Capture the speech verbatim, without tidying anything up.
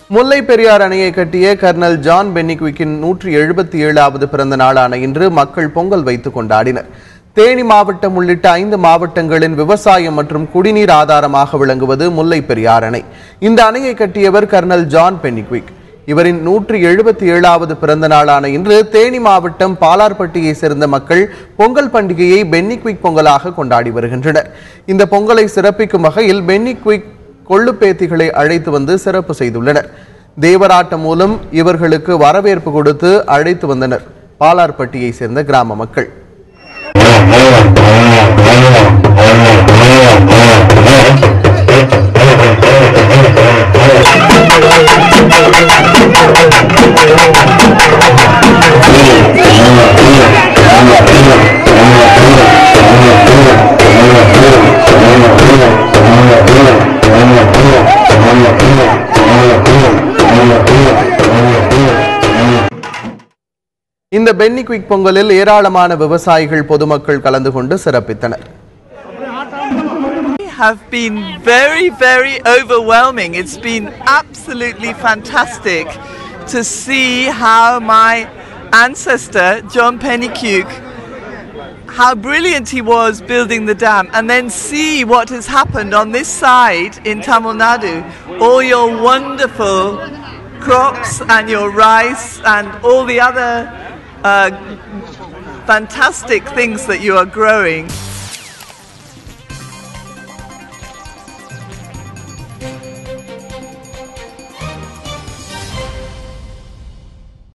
முல்லை பெரியார் அணையை கட்டிய kernel John பென்னிக்விக்கின் நூற்றி எழுபத்தி ஏழாவது பிறந்த நாளான இன்று மக்கள் பொங்கல் வைத்து கொண்டாடினர். தேனி மாவட்டம் உள்ளிட்ட ஐந்து மாவட்டங்களின் விவசாயம் மற்றும் குடிநீர் ஆதாரமாக விளங்குவது முல்லை பெரியார் அணை. இந்த அணையை கட்டியவர் கர்னல் ஜான் பென்னிக்விக். இவரின் நூற்றி எழுபத்தி ஏழாவது பிறந்த நாளான இன்று தேனி மாவட்டம் பாலார்பட்டியை சேர்ந்த மக்கள் பொங்கல் பண்டிகையை பென்னிக்விக் பொங்கலாக கொண்டாடி வருகின்றனர். இந்த பொங்கலை சிறப்பிக்கும் வகையில் பென்னிக்விக் கொள்ளுப்பேத்திகளை அழைத்து வந்து சிறப்பு செய்துள்ளனர். தேவராட்டம் மூலம் இவர்களுக்கு வரவேற்பு கொடுத்து அழைத்து வந்தனர் பாலார்பட்டியை சேர்ந்த கிராம மக்கள். இந்த பென்னிக்விக் பொங்கலில் ஏராளமான விவசாயிகள் பொதுமக்கள் கலந்து கொண்டு சிறப்பித்தனர். Have been very very overwhelming. It's been absolutely fantastic to see how my ancestor John Pennycuick, how brilliant he was building the dam, and then see what has happened on this side in Tamil Nadu. All your wonderful crops and your rice and all the other uh, fantastic things that you are growing.